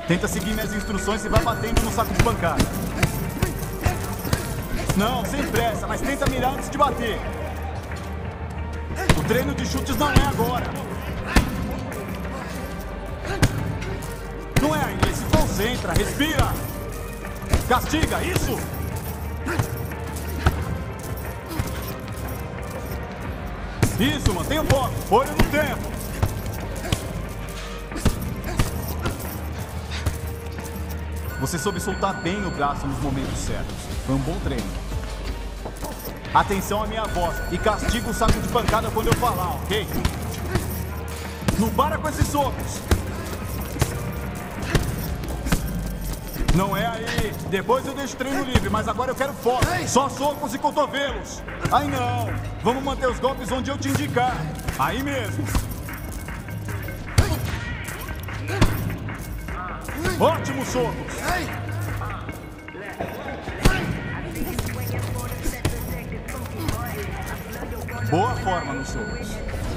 Tenta seguir minhas instruções e vai batendo no saco de pancada. Não, sem pressa, mas tenta mirar antes de bater. O treino de chutes não é agora. Não é ainda, se concentra, respira. Castiga, isso! Isso, mantenha o foco, olho no tempo. Você soube soltar bem o braço nos momentos certos. Foi um bom treino. Atenção à minha voz e castiga o saco de pancada quando eu falar, ok? Não para com esses socos. Não é aí. Depois eu deixo o treino livre, mas agora eu quero foco. Só socos e cotovelos. Aí não. Vamos manter os golpes onde eu te indicar. Aí mesmo. Ótimos socos. Boa forma nos socos.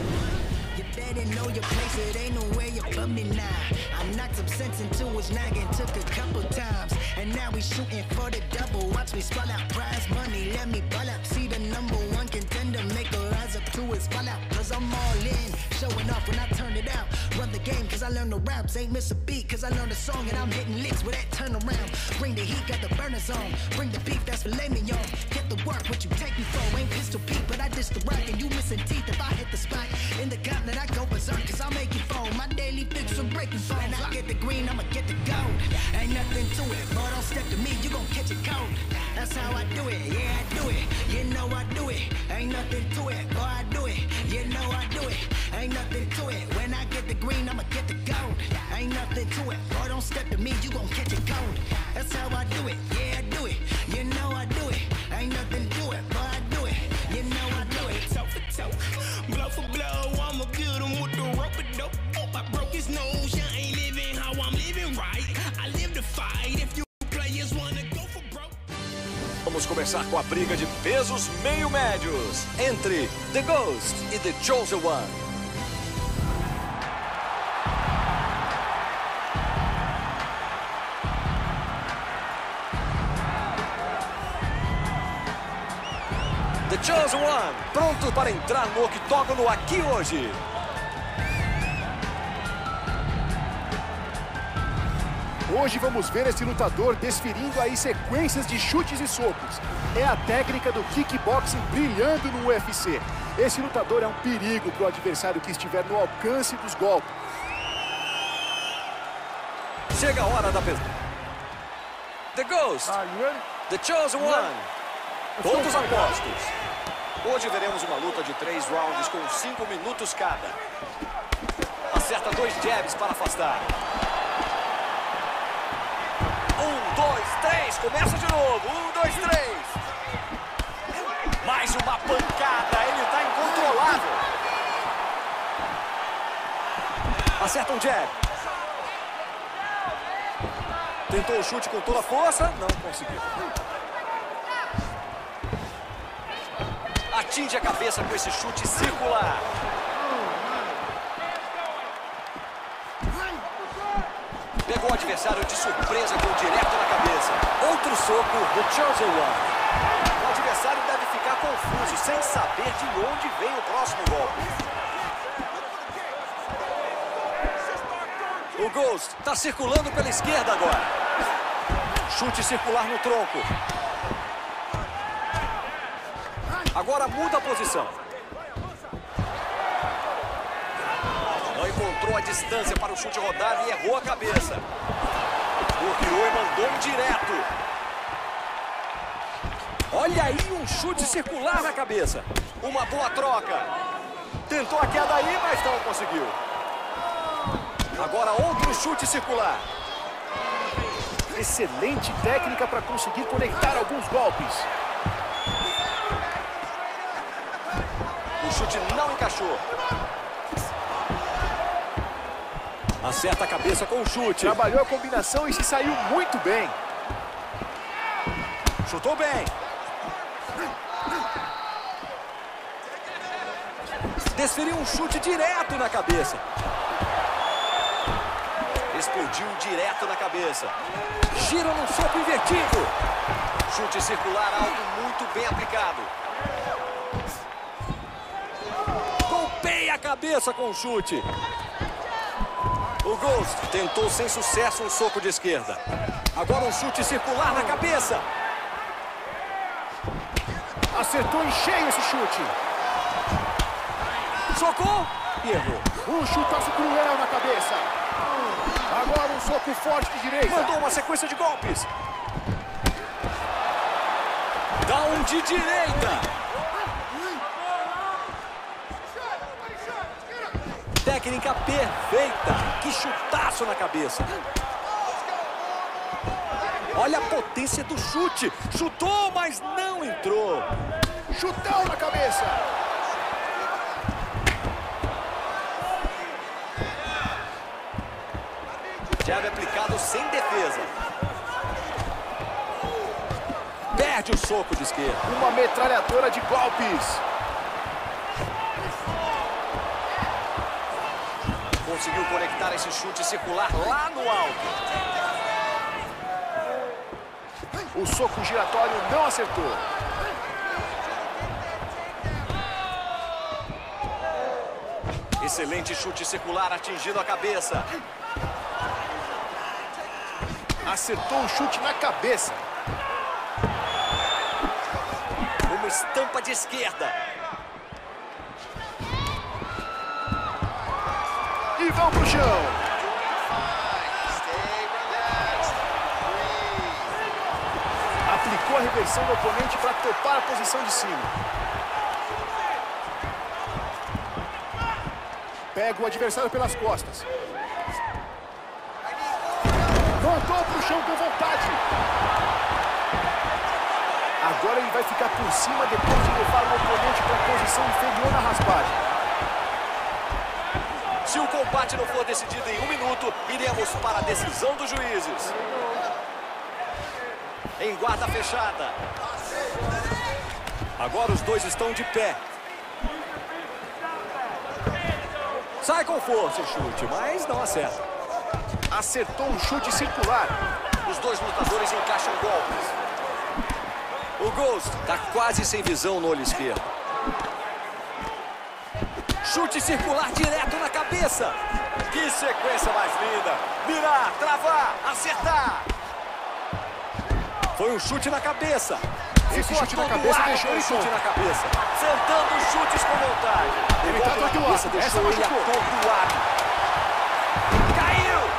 Run the game cause I learned the raps. Ain't miss a beat cause I learned a song. And I'm hitting licks with that turnaround. Bring the heat, got the burners on. Bring the beef, that's filet mignon. Get the work, what you take me for. Ain't pistol Pete, but I dish the rock. And you missing teeth if I hit the spot. In the continent I go berserk cause I'll make you foam. My daily fix from breaking phones. When I get the green, I'ma get the gold. Ain't nothing to it, but don't step to me, you gon' catch a cold. That's how I do it, yeah I do it. You know I do it, ain't nothing to it, boy I do it. You know I do it, ain't nothing to it. When I get the green, I'ma get the gold. Ain't nothing to it, boy don't step to me, you gon' catch a cold. That's how I do it, yeah I do it. You know I do it, ain't nothing to it, boy I do it. You know I do it, toe for toe, blow for blow. I'ma get him with the rope and dope. Oh, I broke his nose, you ain't living how I'm living right. I live to fight if you players wanna go for broke. Vamos começar com a briga de pesos meio-médios entre The Ghost e The Chosen One. The Chosen One, pronto para entrar no octógono aqui hoje. Hoje vamos ver esse lutador desferindo aí sequências de chutes e socos. É a técnica do kickboxing brilhando no UFC. Esse lutador é um perigo para o adversário que estiver no alcance dos golpes. Chega a hora da pesada. The Ghost, The Chosen One, todos apostos. Hoje veremos uma luta de 3 rounds com 5 minutos cada. Acerta 2 jabs para afastar. 1, 2, 3, começa de novo. 1, 2, 3. Mais uma pancada, ele está incontrolável. Acerta um jab. Tentou o chute com toda a força, não conseguiu. Atinge a cabeça com esse chute circular. Pegou o adversário de surpresa com direto na cabeça. Outro soco do Chosen One. O adversário deve ficar confuso, sem saber de onde vem o próximo golpe. O Ghost está circulando pela esquerda agora. Chute circular no tronco. Agora muda a posição. Não encontrou a distância para o chute rodar e errou a cabeça. Bloqueou e mandou um direto. Olha aí um chute circular na cabeça. Uma boa troca. Tentou a queda aí, mas não conseguiu. Agora outro chute circular. Excelente técnica para conseguir conectar alguns golpes. O chute não encaixou. Acerta a cabeça com o chute. Trabalhou a combinação e se saiu muito bem. Chutou bem. Desferiu um chute direto na cabeça. explodiu direto na cabeça. Gira num soco invertido. Chute circular alto, muito bem aplicado. Golpeia a cabeça com o chute. O Ghost tentou sem sucesso um soco de esquerda. Agora um chute circular na cabeça. Acertou em cheio esse chute. Socou e errou. Um chutaço cruel na cabeça. Agora um soco forte de direita. Mandou uma sequência de golpes. Dá um de direita. Técnica perfeita. Que chutaço na cabeça. Olha a potência do chute. Chutou, mas não entrou. Chutão na cabeça. Jab aplicado sem defesa. Perde o soco de esquerda. Uma metralhadora de golpes. Conseguiu conectar esse chute circular lá no alto. O soco giratório não acertou. Excelente chute circular atingindo a cabeça. Acertou um chute na cabeça. Uma estampa de esquerda. E vão pro chão. Aplicou a reversão do oponente para topar a posição de cima. Pega o adversário pelas costas. Voltou pro chão com vontade. Agora ele vai ficar por cima depois de levar o oponente para a posição inferior na raspagem. Se o combate não for decidido em 1 minuto, iremos para a decisão dos juízes. Em guarda fechada. Agora os dois estão de pé. Sai com força o chute, mas não acerta. Acertou um chute circular. Os dois lutadores encaixam golpes. O Ghost está quase sem visão no olho esquerdo. Chute circular direto na cabeça. Que sequência mais linda. Virar, travar, acertar. Foi um chute na cabeça. Esse chute na cabeça deixou ele chute na cabeça. Sentando os chutes com vontade. Ele está atordoado. Essa machucou. Atordoado. Caiu.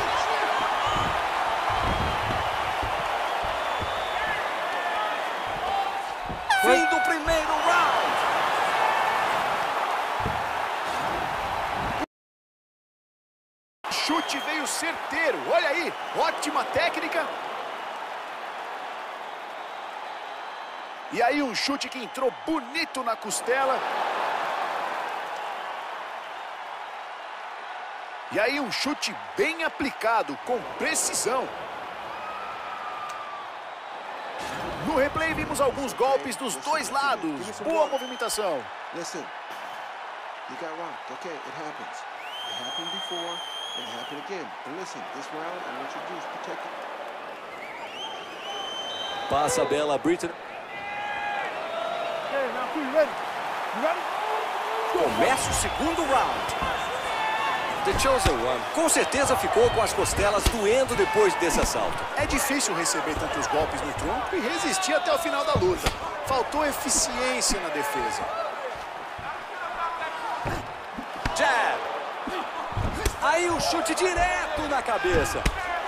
Fim do primeiro round. O chute veio certeiro. Olha aí. Ótima técnica. E aí um chute que entrou bonito na costela. E aí um chute bem aplicado, com precisão. No replay vimos alguns golpes dos dois lados. Boa movimentação. Listen, you got rocked. Okay, it happens. It happened before, it happened again. But listen, this round I want you to do is protect it. Passa a Bella Britain. Começa o segundo round. The Chosen One com certeza ficou com as costelas doendo depois desse assalto. É difícil receber tantos golpes no tronco e resistir até o final da luta. Faltou eficiência na defesa. Jab. Aí um chute direto na cabeça.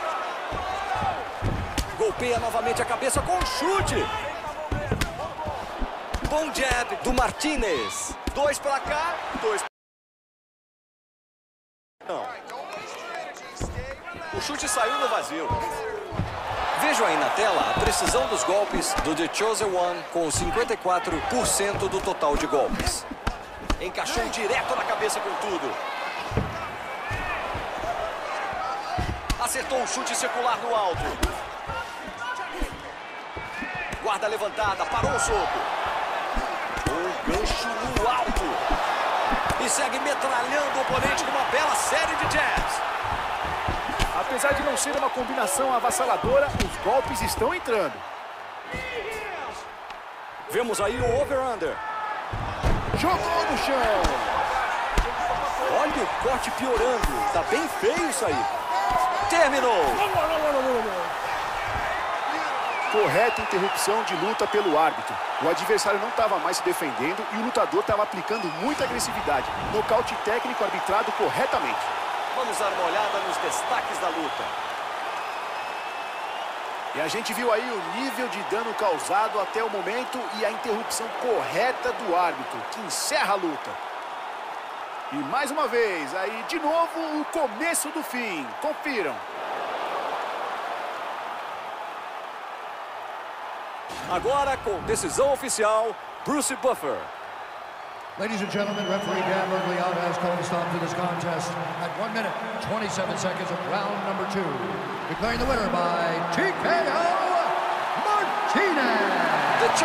Golpeia novamente a cabeça com um chute. Bom jab do Martinez. 2 para cá, 2 não. O chute saiu no vazio. Vejam aí na tela a precisão dos golpes do The Chosen One com 54% do total de golpes. Encaixou direto na cabeça com tudo. Acertou um chute circular no alto. Guarda levantada, parou o soco. Um gancho no alto. E segue metralhando o oponente com uma bela série de jabs. Apesar de não ser uma combinação avassaladora, os golpes estão entrando. Vemos aí o over-under. Jogou no chão. Olha o corte piorando. Tá bem feio isso aí. Terminou. Correta interrupção de luta pelo árbitro. O adversário não estava mais se defendendo e o lutador estava aplicando muita agressividade. Nocaute técnico arbitrado corretamente. Vamos dar uma olhada nos destaques da luta. E a gente viu aí o nível de dano causado até o momento e a interrupção correta do árbitro, que encerra a luta. E mais uma vez, aí de novo o começo do fim. Confiram. Agora, com decisão oficial, Bruce Buffer. Ladies and gentlemen, referee Dan Mergliotta has called a stop to this contest at 1 minute, 27 seconds of round number 2. Declaring the winner by TKO Martinez.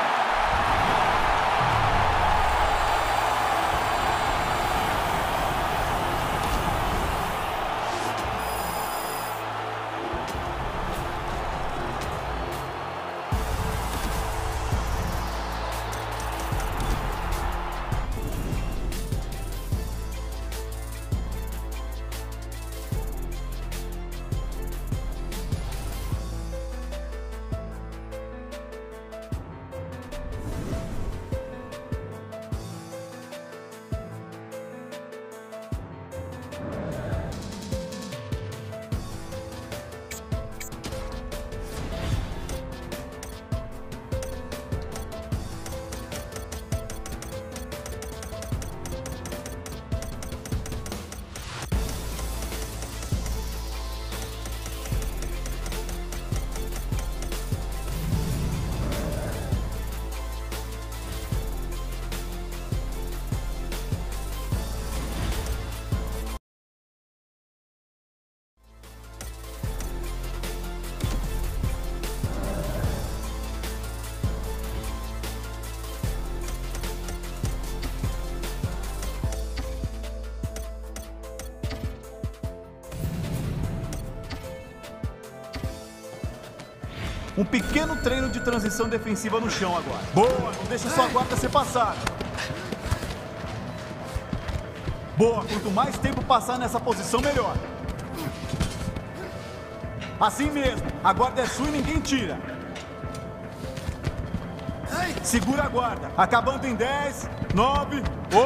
Um pequeno treino de transição defensiva no chão agora. Boa, não deixa sua guarda ser passada. Boa, quanto mais tempo passar nessa posição, melhor. Assim mesmo, a guarda é sua e ninguém tira. Segura a guarda, acabando em 10, 9,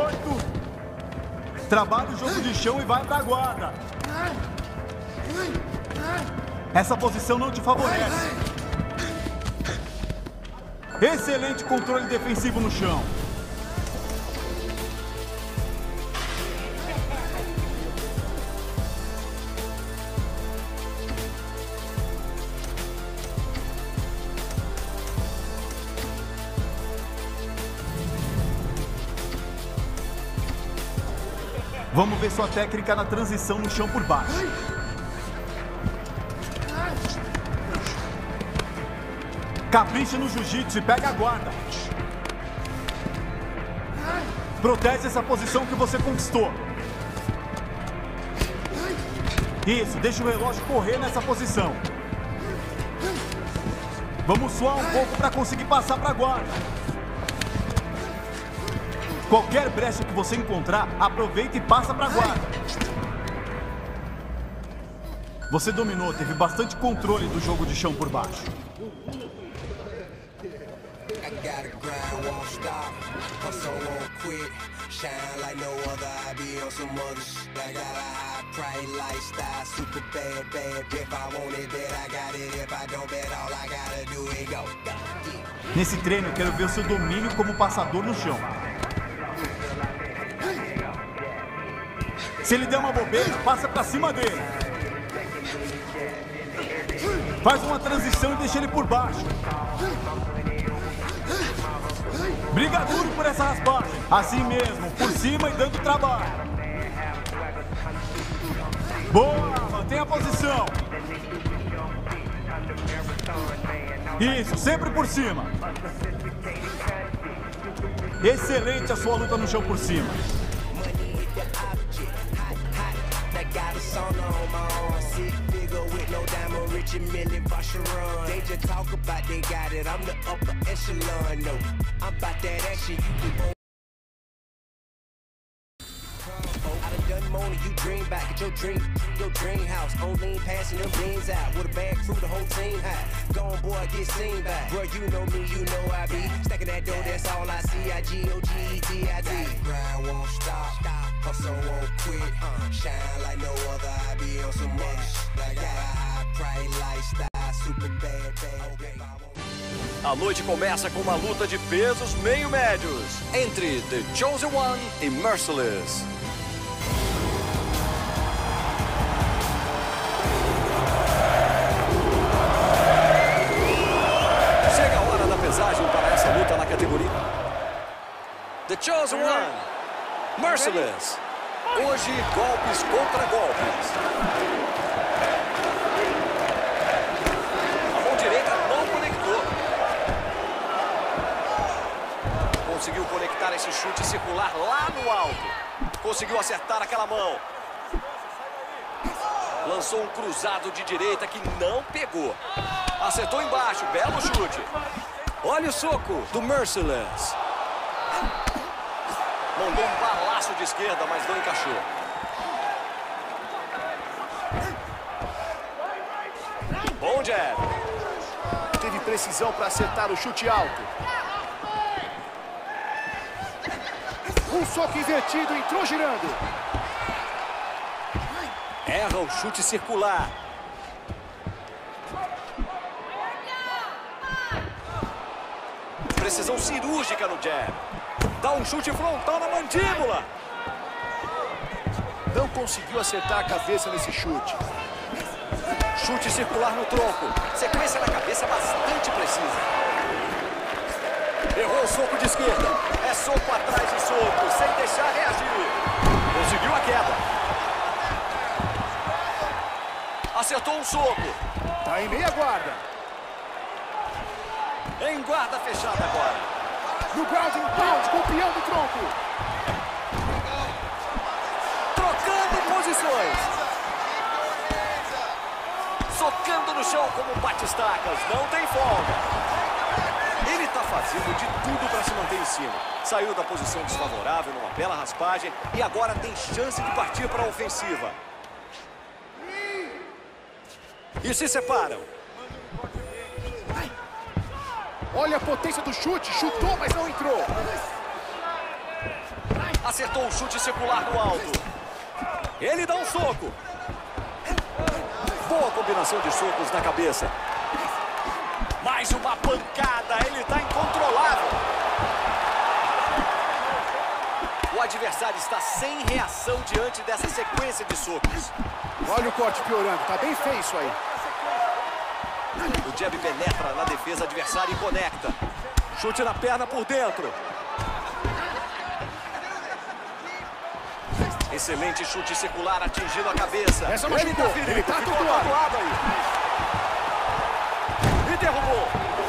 8. Trabalha o jogo de chão e vai pra guarda. Essa posição não te favorece. Excelente controle defensivo no chão. Vamos ver sua técnica na transição no chão por baixo. Capricha no jiu-jitsu e pega a guarda. Protege essa posição que você conquistou. Isso, deixa o relógio correr nessa posição. Vamos suar um pouco para conseguir passar para a guarda. Qualquer brecha que você encontrar, aproveita e passa para a guarda. Você dominou, teve bastante controle do jogo de chão por baixo. Nesse treino, eu quero ver o seu domínio como passador no chão. Se ele der uma bobeira, passa pra cima dele. Faz uma transição e deixa ele por baixo. Briga duro por essa raspagem. Assim mesmo, por cima e dando trabalho. Boa, mantenha a posição. Isso, sempre por cima. Excelente a sua luta no chão por cima. Millie Vacheron. They just talk about they got it. I'm the upper echelon. No, I'm about that action. You can I done moan you dream back at your dream house. On lean passing them beans out with a bag crew, the whole team high. Gone boy, get seen back. Bro, you know me, you know I be stacking that dough, that's all I see. I-G-O-G-E-T-I-D. Grind won't stop, hustle won't quit. Shine like no other, I be on some other shit. I got a high price lifestyle, super bad. A noite começa com uma luta de pesos meio-médios entre The Chosen One e Merciless. Chega a hora da pesagem para essa luta na categoria The Chosen One, Merciless. Hoje, golpes contra golpes. A mão direita não conectou. Conseguiu conectar esse chute circular lá no alto. Conseguiu acertar aquela mão. Lançou um cruzado de direita que não pegou. Acertou embaixo, belo chute. Olha o soco do Merciless. Mandou um balaço de esquerda, mas não encaixou. Bom jab. Teve precisão para acertar o chute alto. Um soco invertido, entrou girando. Erra o chute circular. Precisão cirúrgica no jab. Dá um chute frontal na mandíbula. Não conseguiu acertar a cabeça nesse chute. Chute circular no tronco. Sequência na cabeça bastante precisa. Errou o soco de esquerda. É soco atrás de soco, sem deixar reagir. Conseguiu a queda. Acertou um soco. Tá em meia guarda. Em guarda fechada agora. No ground and pound, golpeando o tronco. Trocando posições. Socando no chão como bate-estacas. Não tem folga. Ele está fazendo de tudo para se manter em cima. Saiu da posição desfavorável numa bela raspagem e agora tem chance de partir para a ofensiva. E se separam. Olha a potência do chute, chutou, mas não entrou. Acertou o chute circular no alto. Ele dá um soco. Boa combinação de socos na cabeça. Mais uma pancada, ele está incontrolável. O adversário está sem reação diante dessa sequência de socos. Olha o corte piorando, tá bem feio isso aí. O jab penetra na defesa adversária e conecta. Chute na perna por dentro. Excelente chute circular atingindo a cabeça. Essa machucou, ele tá ficou atordoado. atuado aí. E derrubou.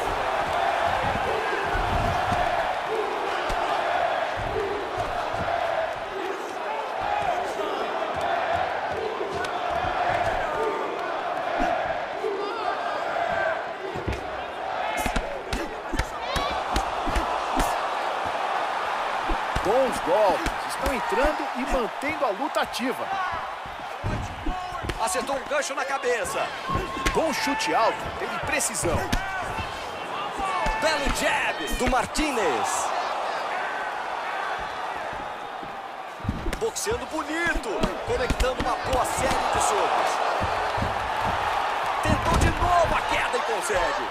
Bons golpes, estão entrando e mantendo a luta ativa. Acertou um gancho na cabeça. Bom chute alto, teve precisão. Belo jab do Martinez. Boxeando bonito, conectando uma boa série de socos. Tentou de novo a queda e consegue.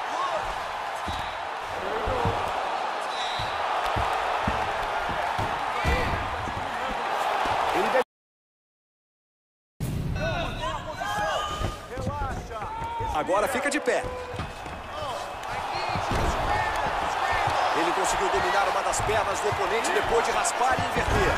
Agora fica de pé. Ele conseguiu dominar uma das pernas do oponente depois de raspar e inverter.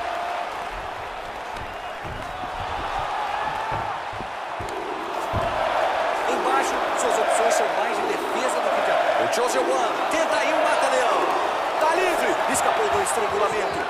Embaixo, suas opções são mais de defesa do que de ataque. O Chosen One tenta aí um mata-leão. Tá livre. Escapou do estrangulamento.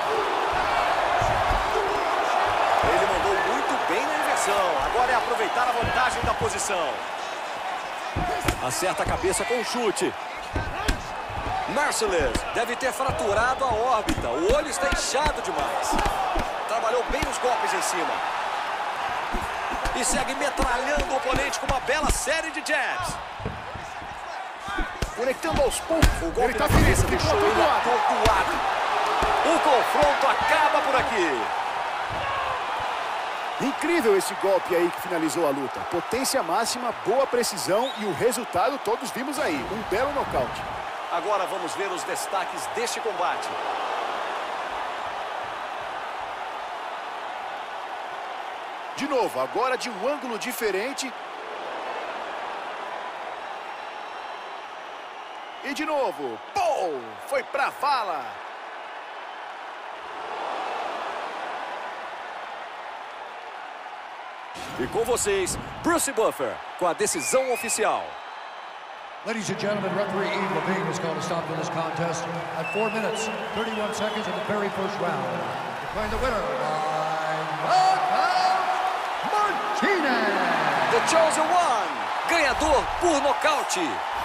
Ele mandou muito bem na inversão. Agora é aproveitar a a vantagem da posição. Acerta a cabeça com o chute. Merciless deve ter fraturado a órbita. O olho está inchado demais. Trabalhou bem os golpes em cima. E segue metralhando o oponente com uma bela série de jabs. Conectando aos poucos. O golpe na cabeça deixou ele atordoado. O confronto acaba por aqui. Incrível esse golpe aí que finalizou a luta. Potência máxima, boa precisão e o resultado todos vimos aí. Um belo nocaute. Agora vamos ver os destaques deste combate. De novo, agora de um ângulo diferente. E de novo. Pô! Foi pra vala. E com vocês, Bruce Buffer, com a decisão oficial. Ladies and gentlemen, referee Ian Levine has called a stop to this contest at 4 minutes, 31 seconds of the very first round. Declaring the winner by knockout, Martinez! The Chosen One, ganhador por nocaute.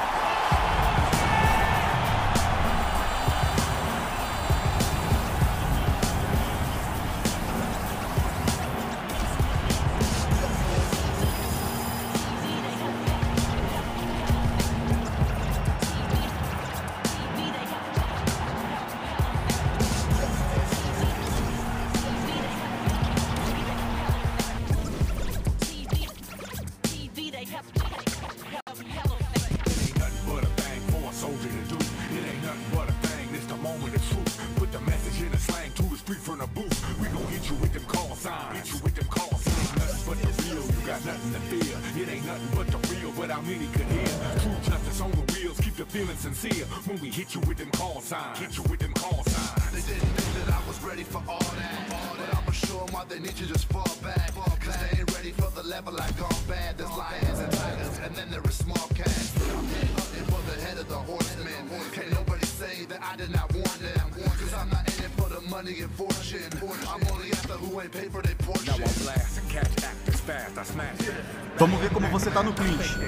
Sincere when we hit you with them call signs. Hit you with them call signs. They didn't think that I was ready for all that. But I'ma show them why they need you just fall back. Cause they ain't ready for the level I gone bad. There's lions and tigers and then there is small cats. I'm hunting for the head of the horsemen. Can't nobody say that I did not warn them. Cause I'm not in it for the money and fortune. I'm only after who ain't paid for their portion. Now I blast and catch actors fast. I smash it. Vamos ver como você tá no clinch.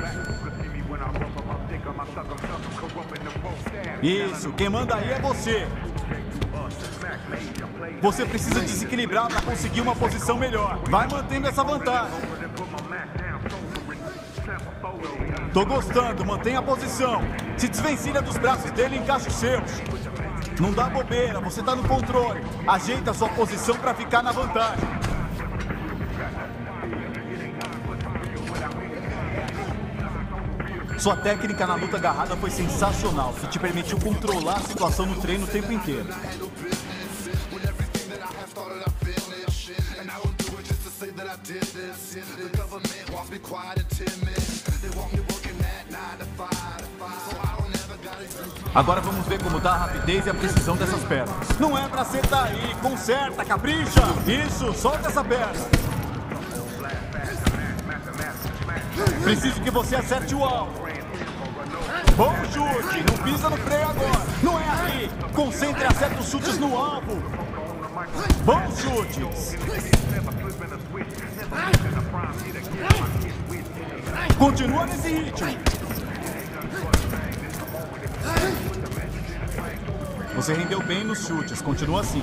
Isso, quem manda aí é você. Você precisa desequilibrar para conseguir uma posição melhor. Vai mantendo essa vantagem. Tô gostando, mantenha a posição. Se desvencilha dos braços dele e encaixa os seus. Não dá bobeira, você tá no controle. Ajeita a sua posição para ficar na vantagem. Sua técnica na luta agarrada foi sensacional, que te permitiu controlar a situação no treino o tempo inteiro. Agora vamos ver como dá a rapidez e a precisão dessas pernas. Não é pra acertar aí, conserta, capricha. Isso, solta essa perna. Preciso que você acerte o alvo. Bom chute, não pisa no freio agora. Não é aí. Concentre e acerta os chutes no alvo. Bons chutes. Continua nesse ritmo. Você rendeu bem nos chutes, continua assim.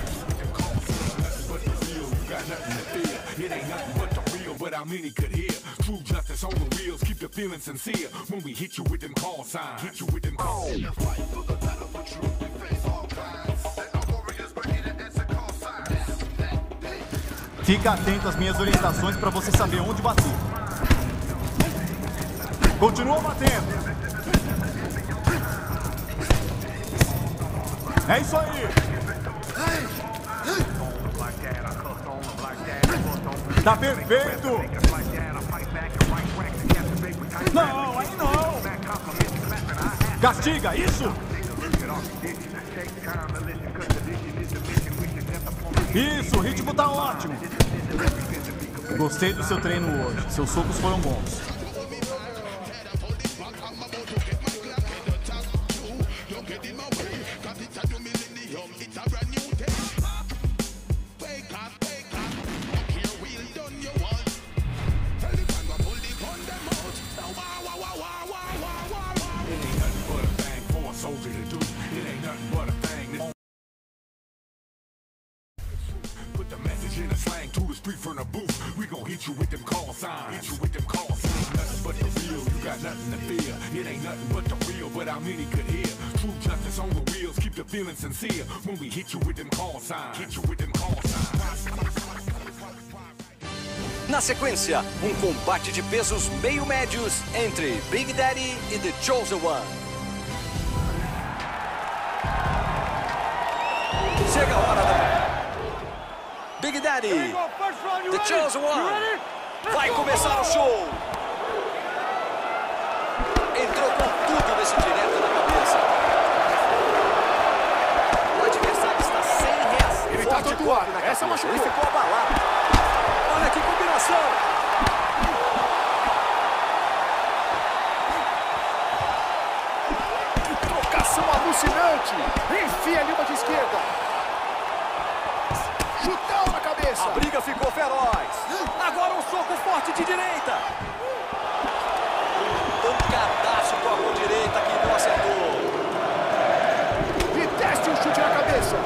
True justice on the wheels, keep the feeling sincere when we hit you with them call signs. Hit you with them call signs. Fica atento às minhas orientações para você saber onde bater. Continua batendo. É isso aí. Tá perfeito. Não, aí não. Castiga, isso. Isso, o ritmo tá ótimo. Gostei do seu treino hoje. Seus socos foram bons. to the street from the booth. We gon' hit you with them call signs. Hit you with them call signs. Nothing but the real. You got nothing to fear. It ain't nothing but the real, but how many could hear? True justice on the wheels. Keep the feeling sincere when we hit you with them call signs. Hit you with them call signs. Na sequência, combate de pesos meio-médios entre Big Daddy e The Chosen One. Chega a hora da... Big Daddy, The Chosen One, vai começar o show. Entrou com tudo nesse direto na cabeça. O adversário está sem reação. Ele tá todo ar, essa machucou. Ele ficou abalado. Olha que combinação. Que trocação alucinante. Enfia ali uma de esquerda. Chutão na cabeça. A briga ficou feroz. Agora um soco forte de direita. Pancadaço com a mão direita que não acertou. E teste um chute na cabeça.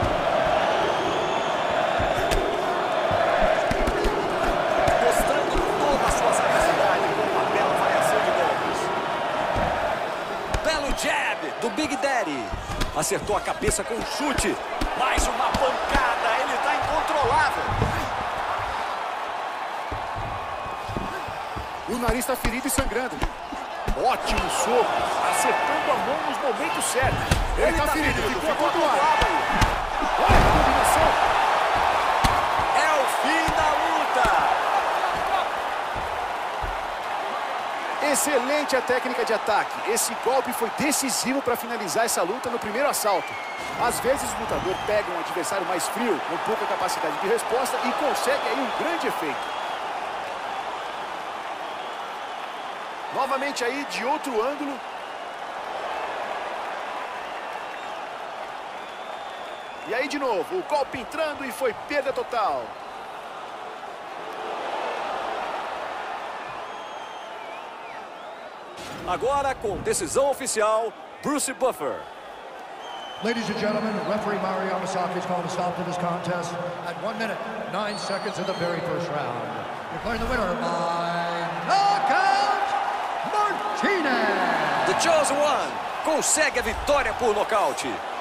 Mostrando toda a sua sagacidade com uma bela variação de golpes. Belo jab do Big Daddy. Acertou a cabeça com um chute. Mais uma pancada. Ele está incontrolável. O nariz está ferido e sangrando. Ótimo soco. Acertando a mão nos momentos certos. Ele tá ferido. Ficou atordoado. Olha a combinação. É o fim da luta. Excelente a técnica de ataque. Esse golpe foi decisivo para finalizar essa luta no primeiro assalto. Às vezes o lutador pega um adversário mais frio, com pouca capacidade de resposta e consegue aí um grande efeito. Novamente aí de outro ângulo. E aí de novo, o golpe entrando e foi perda total. Agora, com decisão oficial, Bruce Buffer. Ladies and gentlemen, referee Mario Yamasaki is calling a stop to this contest at 1 minute, 9 seconds of the very first round. Declaring the winner by knockout, Martinez. The Chosen One consegue a vitória por nocaute.